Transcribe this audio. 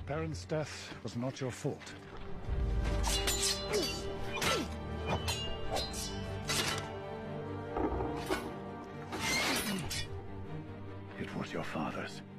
Baron's death was not your fault. It was your father's.